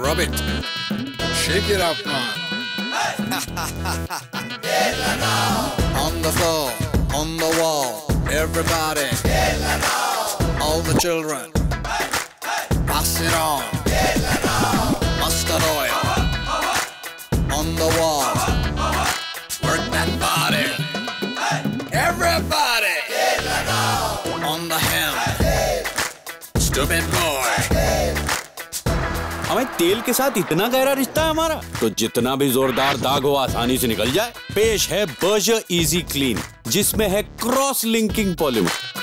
rub it. Shake it up, man. On the floor, on the wall, everybody. All the children, pass it on. Mustard oil on the wall. Work that body. Everybody on the hem. Stupid boy. हमें तेल के साथ इतना गहरा रिश्ता है हमारा, तो जितना भी जोरदार दाग हो आसानी से निकल जाए। पेश है बर्जर इजी क्लीन, जिसमें है क्रॉस लिंकिंग पॉलीमर।